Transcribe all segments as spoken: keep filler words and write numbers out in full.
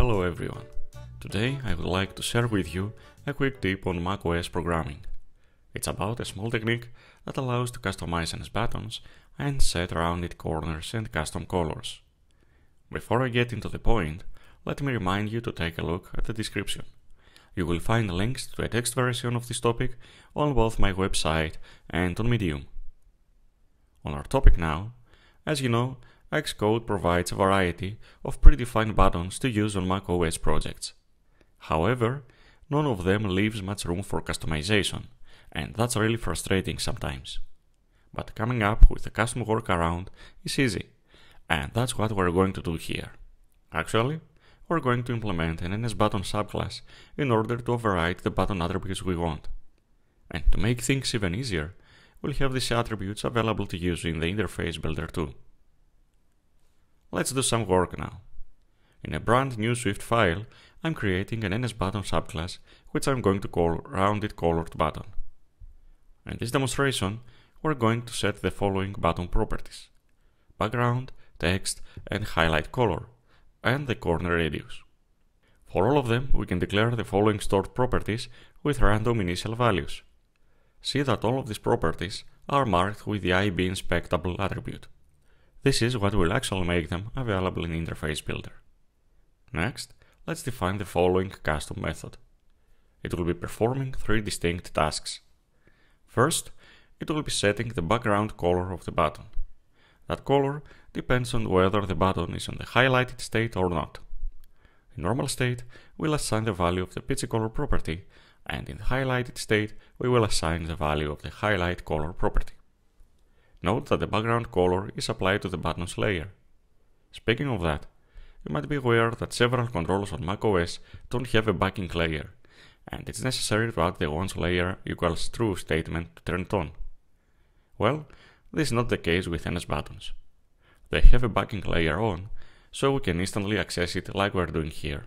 Hello everyone. Today I would like to share with you a quick tip on macOS programming. It's about a small technique that allows to customize N S buttons and set rounded corners and custom colors. Before I get into the point, let me remind you to take a look at the description. You will find links to a text version of this topic on both my website and on Medium. On our topic now, as you know, Xcode provides a variety of predefined buttons to use on macOS projects. However, none of them leaves much room for customization, and that's really frustrating sometimes. But coming up with a custom workaround is easy, and that's what we're going to do here. Actually, we're going to implement an N S button subclass in order to override the button attributes we want. And to make things even easier, we'll have these attributes available to use in the interface builder too. Let's do some work now. In a brand new Swift file, I'm creating an N S button subclass, which I'm going to call rounded colored button. In this demonstration, we're going to set the following button properties: background, text, and highlight color, and the corner radius. For all of them, we can declare the following stored properties with random initial values. See that all of these properties are marked with the I B inspectable attribute. This is what will actually make them available in Interface Builder. Next, let's define the following custom method. It will be performing three distinct tasks. First, it will be setting the background color of the button. That color depends on whether the button is on the highlighted state or not. In normal state, we'll assign the value of the pitch color property, and in the highlighted state, we will assign the value of the highlight color property. Note that the background color is applied to the button's layer. Speaking of that, you might be aware that several controls on macOS don't have a backing layer, and it's necessary to add the once layer equals true statement to turn it on. Well, this is not the case with N S buttons. They have a backing layer on, so we can instantly access it like we're doing here.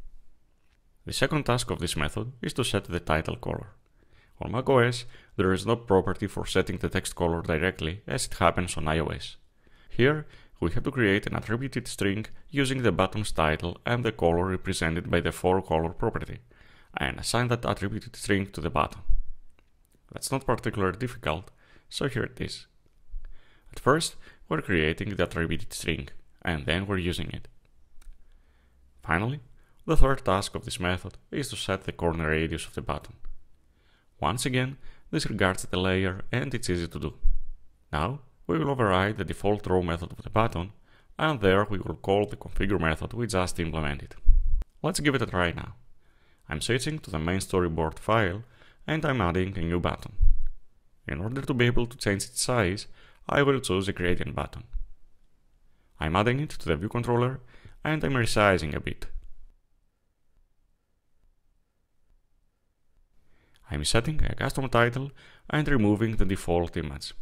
The second task of this method is to set the title color. On macOS, there is no property for setting the text color directly as it happens on iOS. Here, we have to create an attributed string using the button's title and the color represented by the forColor property, and assign that attributed string to the button. That's not particularly difficult, so here it is. At first, we're creating the attributed string, and then we're using it. Finally, the third task of this method is to set the corner radius of the button. Once again, this regards the layer and it's easy to do. Now, we will override the default row method of the button, and there we will call the configure method we just implemented. Let's give it a try now. I'm switching to the main storyboard file and I'm adding a new button. In order to be able to change its size, I will choose a gradient button. I'm adding it to the view controller and I'm resizing a bit. I'm setting a custom title and removing the default image.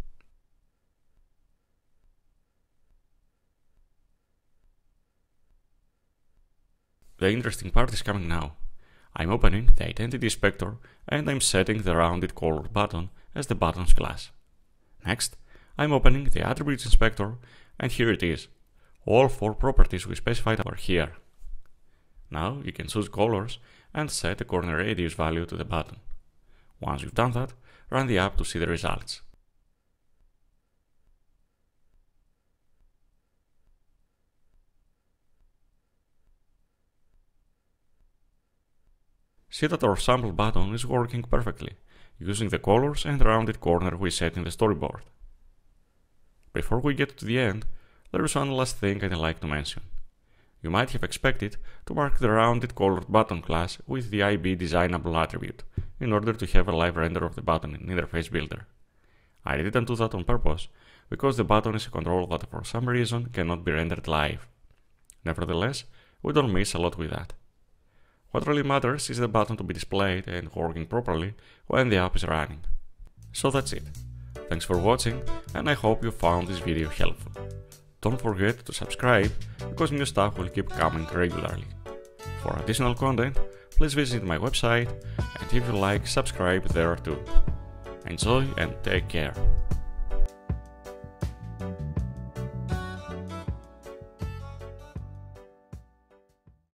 The interesting part is coming now. I'm opening the identity inspector and I'm setting the rounded colored button as the button's class. Next, I'm opening the attributes inspector and here it is. All four properties we specified are here. Now you can choose colors and set a corner radius value to the button. Once you've done that, run the app to see the results. See that our sample button is working perfectly, using the colors and rounded corner we set in the storyboard. Before we get to the end, there is one last thing I'd like to mention. You might have expected to mark the rounded colored button class with the I B designable attribute in order to have a live render of the button in Interface Builder. I didn't do that on purpose because the button is a control that for some reason cannot be rendered live. Nevertheless, we don't miss a lot with that. What really matters is the button to be displayed and working properly when the app is running. So that's it. Thanks for watching and I hope you found this video helpful. Don't forget to subscribe because new stuff will keep coming regularly. For additional content, please visit my website and if you like, subscribe there too. Enjoy and take care.